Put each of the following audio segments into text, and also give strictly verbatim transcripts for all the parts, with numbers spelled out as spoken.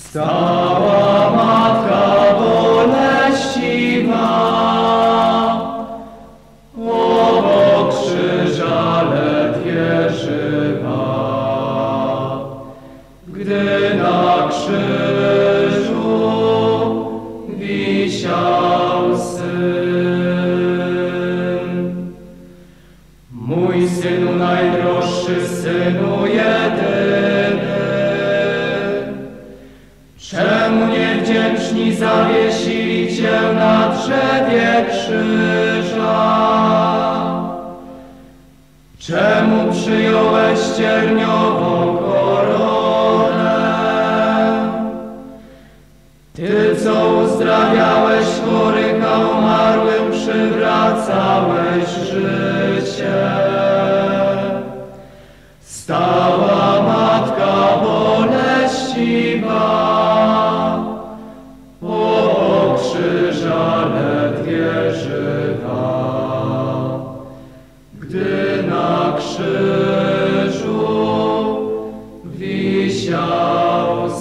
Stała Matka boleściwa, obok krzyża ledwie żywa, gdy na krzyżu wisiał Syn. Mój Synu najdroższy, Synu jedyny, czemu niewdzięczni zawiesili Cię na drzewie krzyża? Czemu przyjąłeś cierniową koronę? Ty, co uzdrawiałeś chorych, a umarłym przywracałeś życie. Stała Matka boleściwa, obok krzyża ledwie żywa, gdy na krzyżu wisiał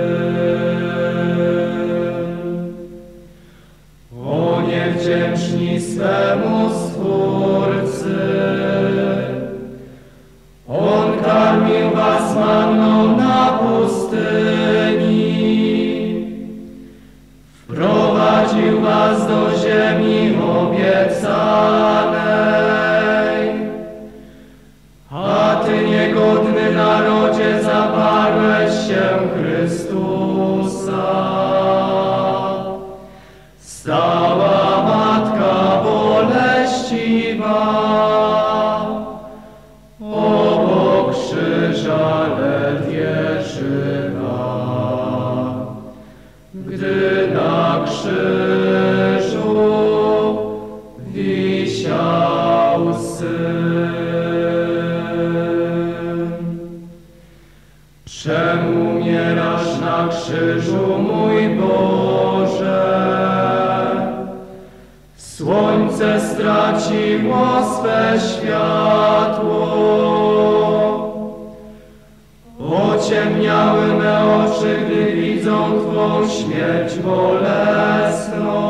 Syn. O niewdzięczni swemu Stwórcy, On karmił was manną na pustyni, wprowadził was do ziemi obiecanej, a ty, niegodny narodzie, zaparłeś się Chrystusa. Stała Matka boleściwa, obok krzyża ledwie żywa, gdy na krzyżu wisiał Syn. Czemu umierasz na krzyżu, mój Boże? Słońce straciło swe światło, ociemniały me oczy, gdy widzą Twą śmierć bolesną.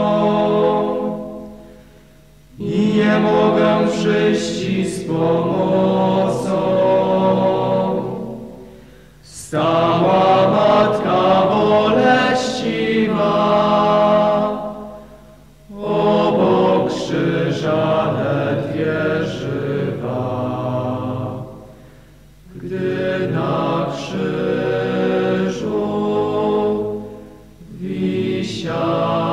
I nie mogę przyjść Ci z pomocą. Stała Matka boleściwa, obok krzyża ledwie żywa, gdy na krzyżu wisiał